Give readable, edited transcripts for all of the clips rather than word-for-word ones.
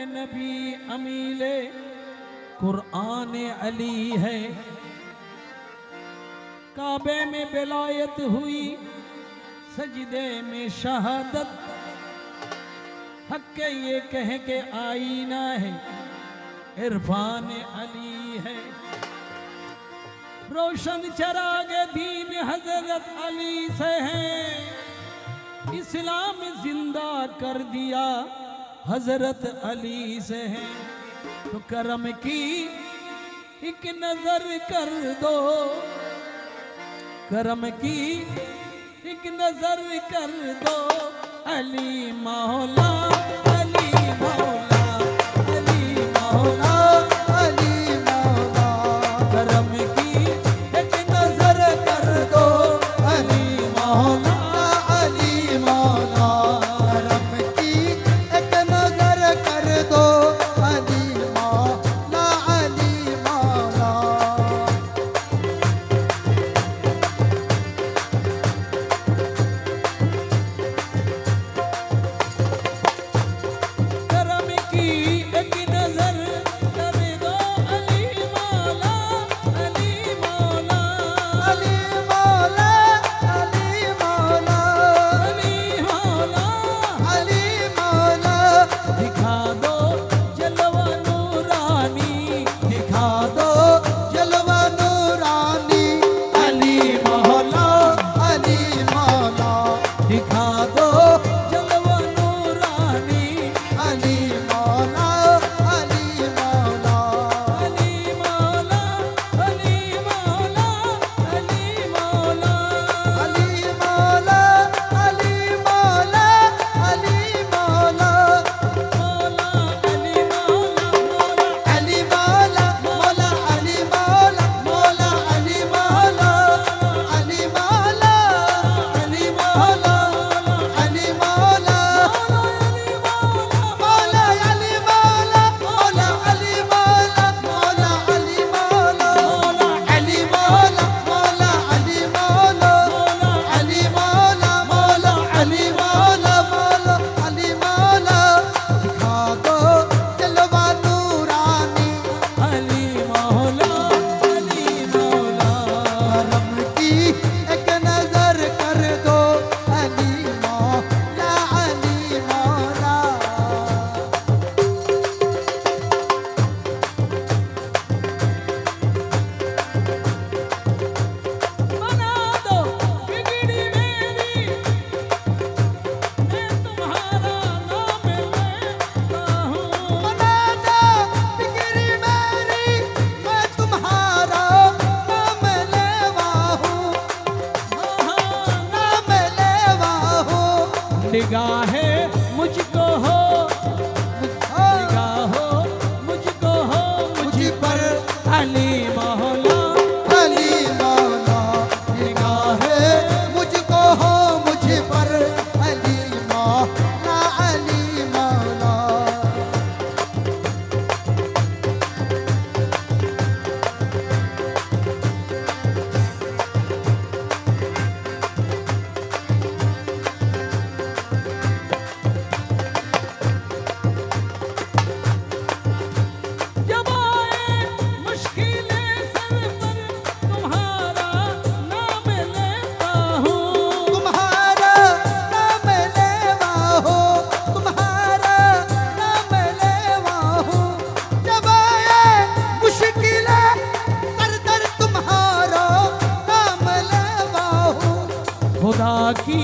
नबी अमीले कुरान अली है। काबे में बेलायत हुई, सजदे में शहादत, हक के ये कह के आईना है, इरफान अली है। रोशन चराग दीन हजरत अली से है, इस्लाम जिंदा कर दिया हजरत अली से है। तो करम की एक नजर कर दो, करम की एक नजर कर दो, अली मौला अली मौला अली मौला अली मौला। करम की एक नजर कर दो, अली मौला अली मौला। करम की एक नजर कर दो, अली मौला अली मौला। करम की एक नजर कर दो, अली मौला अली मौला अली मौला अली मौला अली मौला। अली मौला। दिखा दो जलवा नूरानी, दिखा दो जलवा नूरानी, अली मौला अली मौला। दिखा दो जलवा नूरानी, अली मौला अली मौला। अली मौला अली मौला अली मौला। अली मौला अली मौला अली मौला। मौला अली मौला मौला अली मौला मौला अली मौला मौला अली मौला। अली मौला अली मौला अली मौला। मौला अली मौला मौला अली मौला मौला अली मौला। अली मौला मौला अली मौला। अली मौला मौला अली मौला मौला अली मौला। दिखा दो जलवा नूरानी, अली मौला अली मौला। करम की एक नजर कर दो, अली मौला अली मौला। बना दो बिगड़ी मेरी, मैं तुम्हारा नाम लेता हूँ। बना दो बिगड़ी मेरी, मैं तुम्हारा नाम लेवा हूँ, नाम लेवा हूँ। निगाहे मुझको हो, निगाहो मुझको हो, मुझ पर अली मौला अली मौला। निगाहे मुझको हो मुझ पर, अली मौला अली मौला। जब आए मुश्किलें सर पर, तुम्हारा नाम लेता हूँ। तुम्हारा नाम लेवा हो, तुम्हारा नाम लेवा हो। जब आए मुश्किलें सर दर, तुम्हारा नाम लेवा हो। खुदा की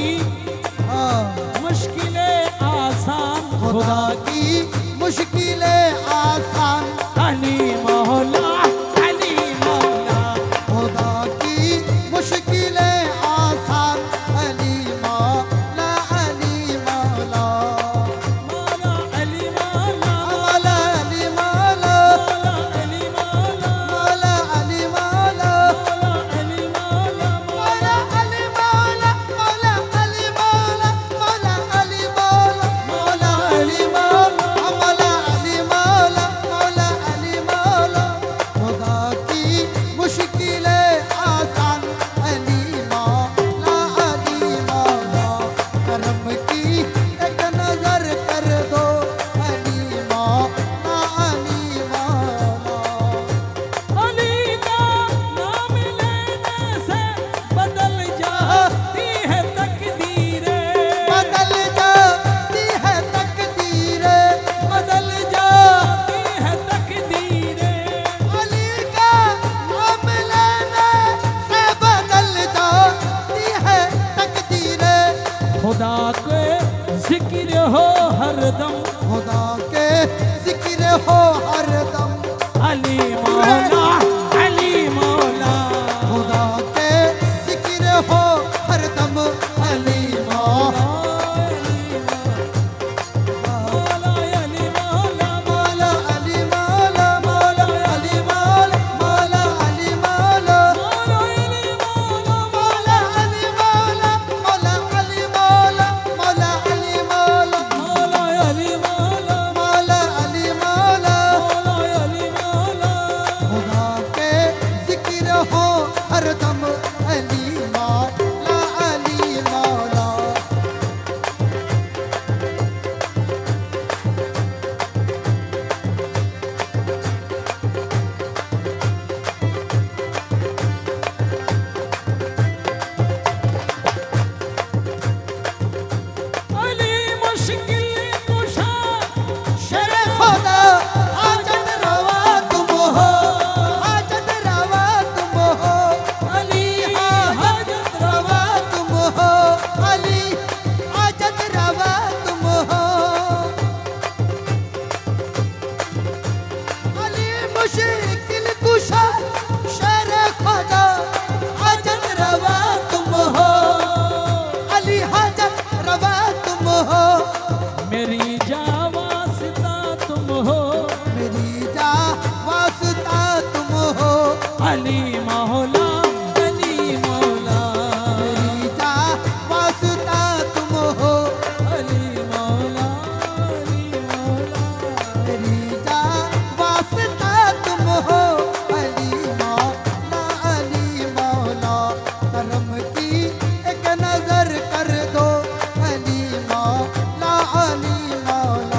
मुश्किलें आसान, खुदा की मुश्किलें आसान, अली मौला अली मौला। खुदा की मुश्किलें आसान, अली मौला अली मौला। मौला अली मौला मौला अली मौला मौला अली मौला मौला अली मौला। मौला अली मौला मौला अली मौला मौला अली मौला मौला अली मौला। मौला अली मौला मौला अली मौला मौला खुदा के जिक्र हो हरदम, खुदा के जिक्र हो हरदम, अली मौला अली मौला, खुदा के जिक्र हो हरदम, अली मौला, मौला अली मौला, मौला अली मौला, मौला अली मौला, मौला अली मौला, मौला अली मौला, मौला अली मौला, मौला अली मौला, मौला अली मौला, मौला अली मौला, मौला अली मौला, मौला अली मौला, खुदा के जिक्र हो हरदम, अली मौला, अली मौला। अली मुश्किल कुशा, शेरे खुदा हाजत रवा तुम हो, हाजत रवा तुम हो, अली हाजत रवा तुम हो, अली हाजत रवा तुम हो, अली मुश्किल कुशा, शेरे खुदा हाजत रवा तुम हो, अली हाजत रवा तुम हो, मेरी जावासिता तुम हो, मेरी जा वास्ता तुम हो, अली मौला अली मौला, मेरी जा वास्ता तुम हो, अली मौला अली मौला, मेरी जा वास्ता तुम हो, अली मौला, अली मौला, करम की एक नजर कर दो, अली मौला, अली मौला।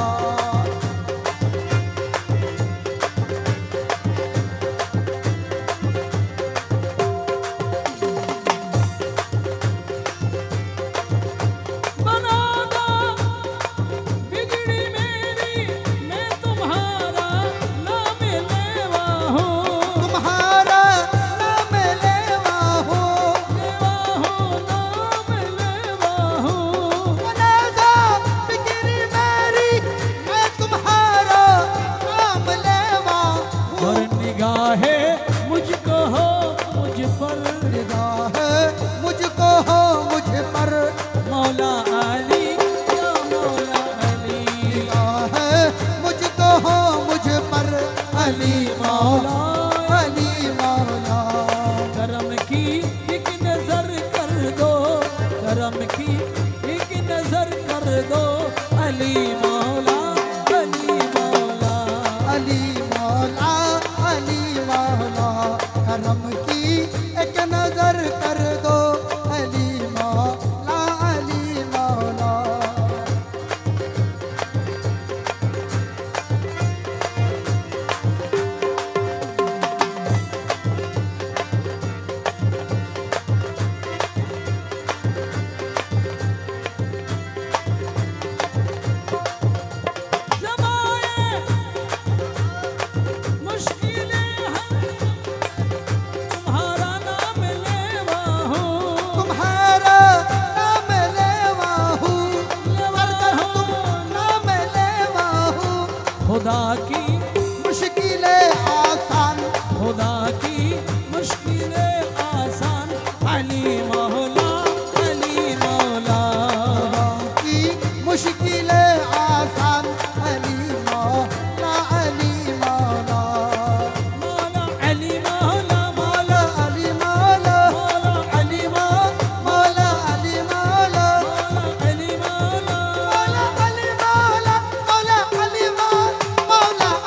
बना दो बिगड़ी मेरी, मैं तुम्हारा नाम लेवा हूँ, तुम्हारा नाम लेवा हूँ, लेवा हूँ नाम लेवा हूँ, बना दो बिगड़ी मेरी, मैं तुम्हारा नाम लेवा हूँ, और निगाहे मुझको हो मुझ पर, निगाह मुझको हो मुझ पर, मौला अली या मौला अली, निगाह मुझको हो मुझ पर, अली मौला, अली मौला। करम की एक नजर कर दो, करम की एक नजर कर दो, अली मौला अली मौला, अली मौला, अली मौला, करम की एक नजर कर दो, अली मौला, अली मौला। ज़माए मुश्किलें हैं, तुम्हारा नाम लेवा हूँ, तुम्हारा नाम लेवा हूँ, लेवा तुम हूँ, नाम लेवा हूँ, खुदा की मुश्किलें आसान, खुदा की मुश्किलें आसान, अली मौला अली मौला, खुदा की मुश्किलें आसान, अली मौला, अली मौला, मौला अली मौला, मौला अली मौला, मौला अली मौला, मौला अली मौला, मौला अली मौला, मौला अली मौला, मौला अली मौला, मौला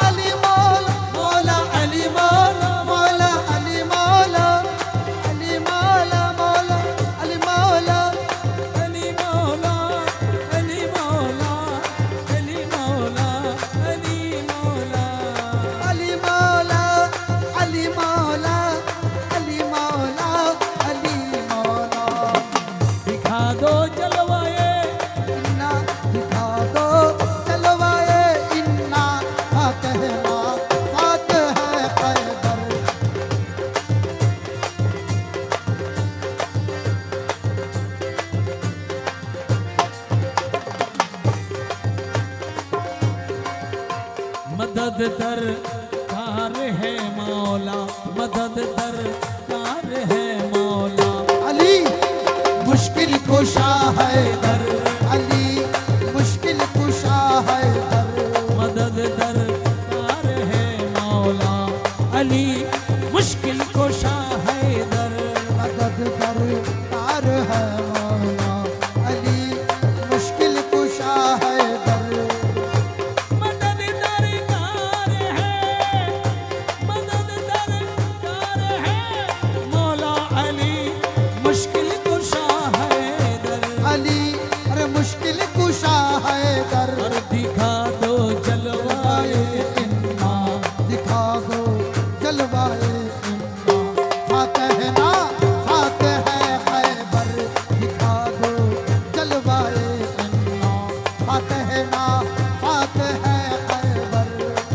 मदद दरकार है मौला, मदद दरकार है मौला। अली मुश्किल कुशा है दर, अली मुश्किल कुशा है दर, मदद दरकार है मौला, अली मुश्किल कुशा है दर। मदद दरकार है मौला, अली मुश्किल कुशा है दर। मदद दरकार है, मदद दरकार है मौला, अली मुश्किल कुशा है दर। अली अरे मुश्किल कुशा है दर। और दिखा दो जलवाए इन्ना, दिखा दो जलवाए इन्ना, फातह ना फातह है खैबर। दिखा दो जलवाए इन्ना, फातह ना फातह है खैबर।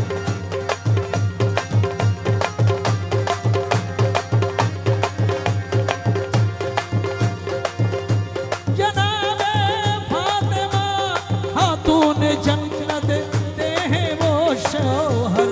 जनाबे फातिमा खातून जन्नत दे हैं वो शौहर।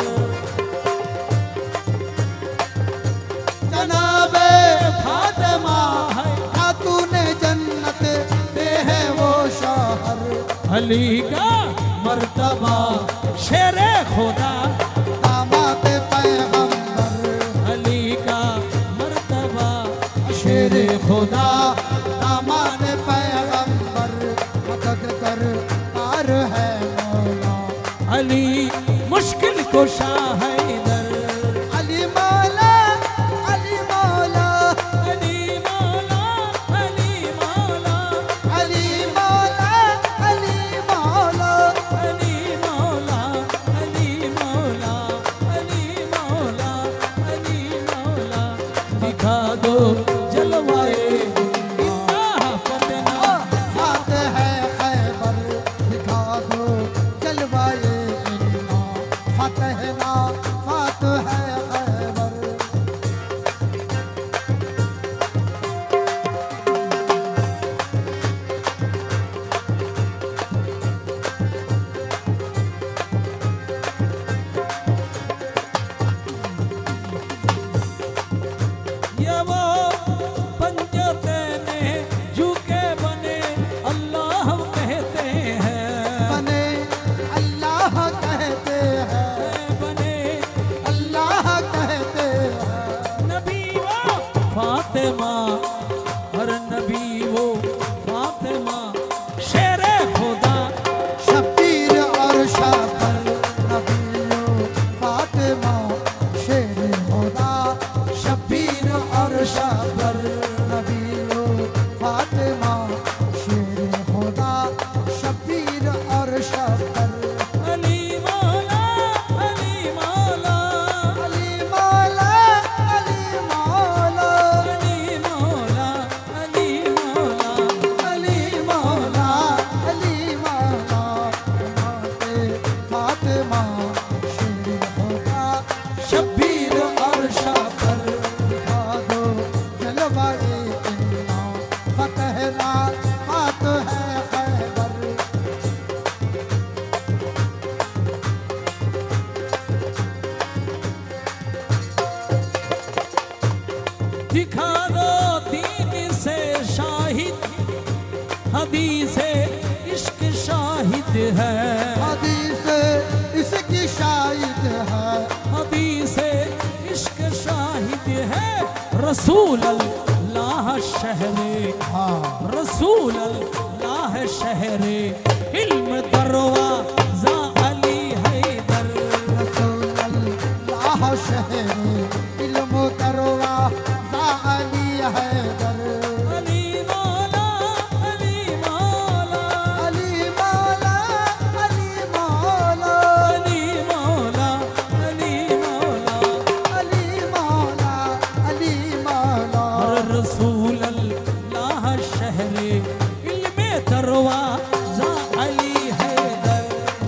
जनाबे फातिमा खातून जन्नत दे है वो शौहर। अली का मर्तबा शेरे खुदा, दामाद पैगंबर। अली का मर्तबा शेरे खुदा दामाद पैगंबर। मदद दरकार है मौला, अली मुश्किल कुशा है दर। अली मौला, अली मौला, अली मौला, अली मौला, अली मौला, अली मौला। अली मौला, अली मौला, अली मौला, अली मौला। दिखा दो जलवाए इन्ना फतना, फातह है खैबर। दिखा दो जलवाए इन्ना, फातह ना फातह है खैबर। ये वो पंजते ने झुके बने अल्लाह कहते हैं, बने अल्लाह कहते हैं, बने अल्लाह कहते हैं। नबी वो फातिमा, हर नबी वो फातिमा शेरे खुदा। शब्बीर और शाबर नबियो फातिमा शेर खुदा। शब्बीर और शाबर नबियो फातिमा शेर खुदा। शब्बीर और शाबर। अली मौला, अली मौला, अली मौला, अली मौला, अली मौला, अली मौला, अली मौला, अली मौला। माते फातिमा शेर खुदा। शब्बीर और शाबर। दिखा दो जलवाए इन्ना, फतह ना फातह है खैबर। दिखा दो दीन से शाहिद, हदीस इश्क शाहिद है, हदीस इसकी शाहिद है। हदीस इश्क शाहिद है। रसूल अल्लाह शहरे, हाँ रसूल अल्लाह शहरे, इल्म दरवाज़ा अली हैदर। रसूल अल्लाह शहर इल्म दरवाज़ा अली हैदर। अली मौला, अली मौला, अली मौला, अली मौला, अली मौला, अली मौला। अली मौला, अली मौला। और रसूल अल्लाह शहरे, इल्मे दरवाज़ा अली हैदर।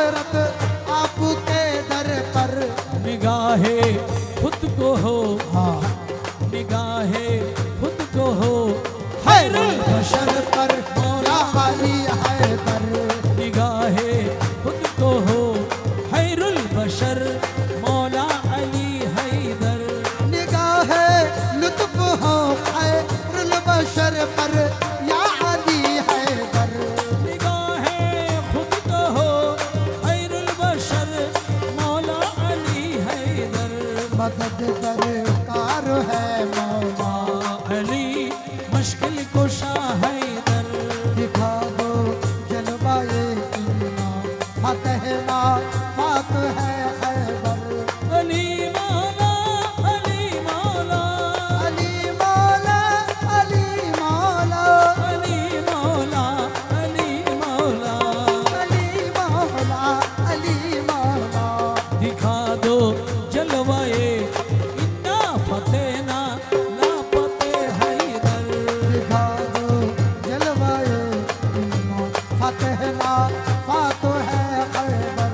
हसरत आपके दर पर। निगाहे खुद को हो, हाँ निगाहे खुद को हो खैरुल बशर पर मौला अली हैदर। निगाहे खुद को हो खैरुल बशर मौला अली हैदर। निगाहे लुत्फ हो खैरुल बशर पर या अली हैदर। निगाहे खुद को हो खैरुल बशर मौला अली हैदर। मदद दरकार है मौला अली मुश्किल कुशा हैदर। दिखा दो जलवाए इन्ना फतहना फात है हैदर। अली मौला अली मौला अली मौला अली मौला अली मौला अली मौला। अली मौला अली मौला। दिखा दो जलवाए इन्ना फतेना लापते हैदर। दिखा दो जलवाए इन्ना फतहना फात है हैदर।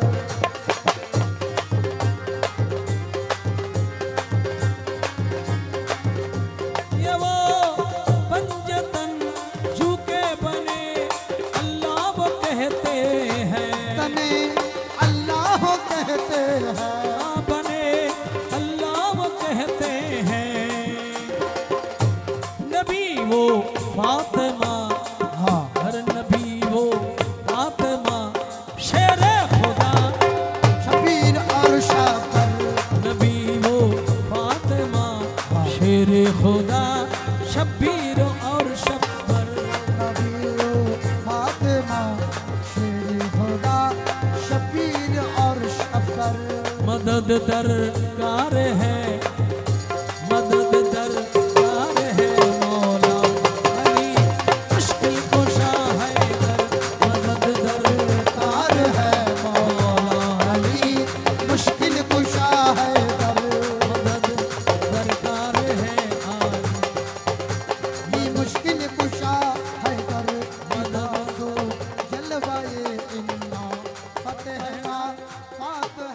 ये वो पंजतन झुके बने अल्लाह वो कहते हैं। तने अल्लाह कहते हैं। बने अल्लाह वो कहते हैं। नबी वो फातिमा हाँ हर नबी वो फातिमा शेरे खुदा। शबीर और शाकर। नबी वो फातिमा शेरे खुदा शब्बीर और शब्बर। नबी फातिमा शेर खुदा शबीर और शब्बर। मदद दरकार है, मदद दरकार है मौला अली मुश्किल कुशा हैदर। मदद दरकार दरकार है मौला अली मुश्किल कुशा हैदर। मदद दरकार है आज ये मुश्किल कुशा हैदर। दिखा दो जलवाए इन्ना फतहना फात